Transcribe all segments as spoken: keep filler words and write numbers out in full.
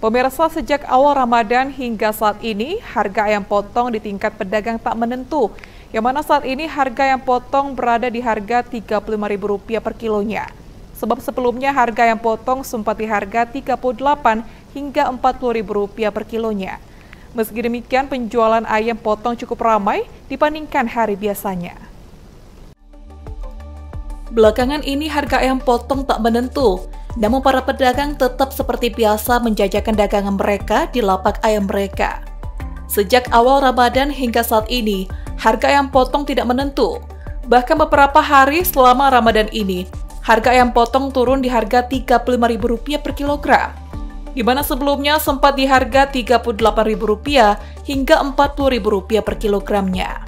Pemirsa, sejak awal Ramadan hingga saat ini, harga ayam potong di tingkat pedagang tak menentu. Yang mana saat ini harga ayam potong berada di harga tiga puluh lima ribu rupiah per kilonya. Sebab sebelumnya harga ayam potong sempat di harga tiga puluh delapan hingga empat puluh ribu rupiah per kilonya. Meski demikian, penjualan ayam potong cukup ramai dibandingkan hari biasanya. Belakangan ini harga ayam potong tak menentu. Namun para pedagang tetap seperti biasa menjajakan dagangan mereka di lapak ayam mereka. Sejak awal Ramadan hingga saat ini, harga ayam potong tidak menentu. Bahkan beberapa hari selama Ramadan ini, harga ayam potong turun di harga tiga puluh lima ribu rupiah per kilogram. Di mana sebelumnya sempat di harga tiga puluh delapan ribu rupiah hingga empat puluh ribu rupiah per kilogramnya.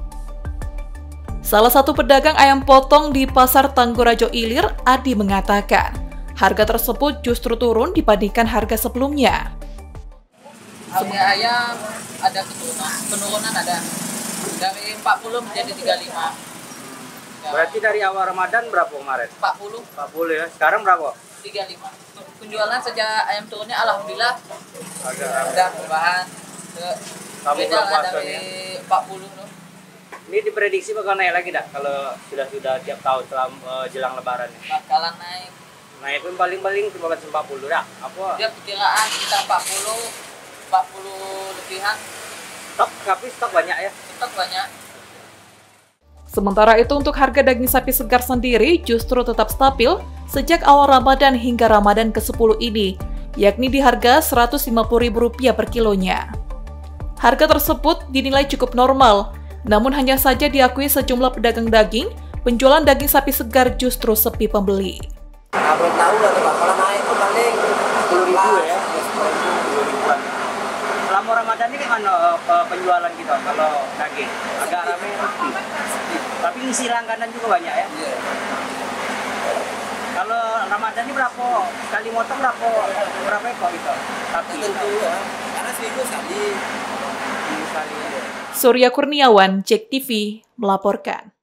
Salah satu pedagang ayam potong di Pasar Tanggorajo Ilir, Adi, mengatakan, harga tersebut justru turun dibandingkan harga sebelumnya. Harga ayam ada penurunan, penurunan ada dari empat puluh menjadi tiga puluh lima. Berarti dari awal Ramadan berapa kemarin? empat puluh. empat puluh ya. Sekarang berapa? tiga puluh lima. Penjualan sejak ayam turunnya alhamdulillah Agak ada perubahan. Beda lah dari empat puluh tuh. Ini diprediksi bakal naik lagi dah kalau sudah-sudah tiap tahun selama uh, jelang Lebaran. Bakalan naik. Naik pun paling-paling cuma empat puluh dah. Apa? Dia perkiraan kita empat puluh, empat puluh lebihan. Stok, tapi stok banyak ya? Stok banyak. Sementara itu untuk harga daging sapi segar sendiri justru tetap stabil sejak awal Ramadan hingga Ramadan ke sepuluh ini, yakni di harga seratus lima puluh ribu rupiah per kilonya. Harga tersebut dinilai cukup normal, namun hanya saja diakui sejumlah pedagang daging, penjualan daging sapi segar justru sepi pembeli. Nah, belum tahu lah tuh Pak, kalau naik itu paling sepuluh ribu ya? sepuluh ribuan. Selama Ramadan ini gimana uh, penjualan kita kalau daging? Agak ramai sepi. Tapi isi langganan juga banyak ya? Iya. Kalau Ramadan ini berapa? Sekali motong berapa? Berapa ekor gitu? Sapi? Tentu ya, karena seminggu sekali. Seminggu sekali. Surya Kurniawan, Jek T V, melaporkan.